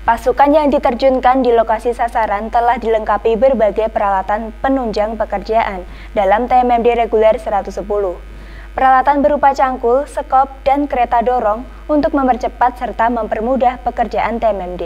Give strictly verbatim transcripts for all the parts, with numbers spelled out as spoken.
Pasukan yang diterjunkan di lokasi sasaran telah dilengkapi berbagai peralatan penunjang pekerjaan dalam T M M D reguler seratus sepuluh. Peralatan berupa cangkul, sekop, dan kereta dorong untuk mempercepat serta mempermudah pekerjaan T M M D.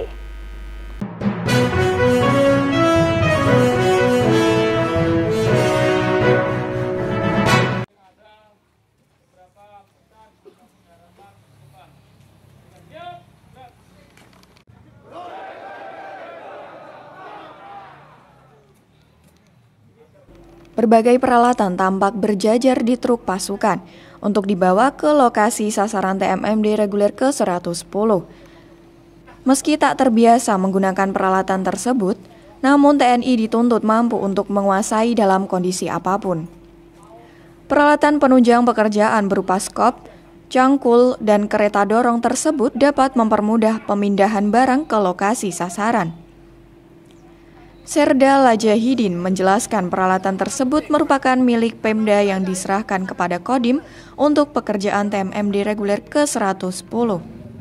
Berbagai peralatan tampak berjajar di truk pasukan untuk dibawa ke lokasi sasaran T M M D reguler ke seratus sepuluh. Meski tak terbiasa menggunakan peralatan tersebut, namun T N I dituntut mampu untuk menguasai dalam kondisi apapun. Peralatan penunjang pekerjaan berupa skop, cangkul, dan kereta dorong tersebut dapat mempermudah pemindahan barang ke lokasi sasaran. Serda Lajahidin menjelaskan peralatan tersebut merupakan milik Pemda yang diserahkan kepada Kodim untuk pekerjaan T M M D reguler ke seratus sepuluh.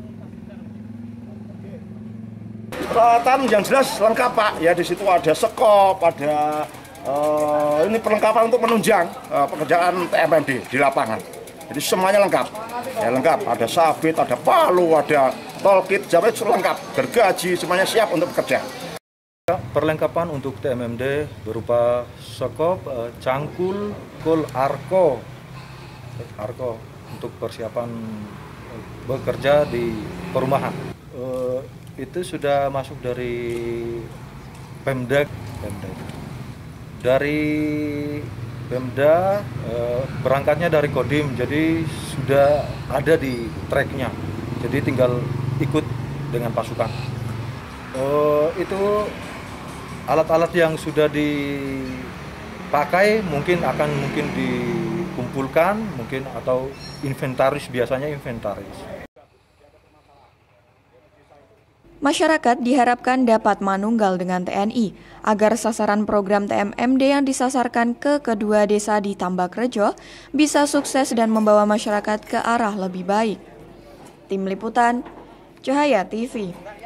Peralatan yang jelas lengkap Pak, ya di situ ada sekop, ada uh, ini perlengkapan untuk menunjang uh, pekerjaan T M M D di lapangan. Jadi semuanya lengkap, ya lengkap. Ada sabit, ada palu, ada tolkit, jamnya lengkap, gergaji, semuanya siap untuk bekerja. Perlengkapan untuk T M M D berupa sekop, cangkul, kul, arko, arko untuk persiapan bekerja di perumahan. Itu sudah masuk dari Pemda. Pemda. Dari Pemda berangkatnya dari Kodim, jadi sudah ada di tracknya. Jadi tinggal ikut dengan pasukan. Uh, itu alat-alat yang sudah dipakai mungkin akan mungkin dikumpulkan mungkin atau inventaris, biasanya inventaris. Masyarakat diharapkan dapat manunggal dengan T N I agar sasaran program T M M D yang disasarkan ke kedua desa di Tambakrejo bisa sukses dan membawa masyarakat ke arah lebih baik. Tim Liputan, Cahaya T V.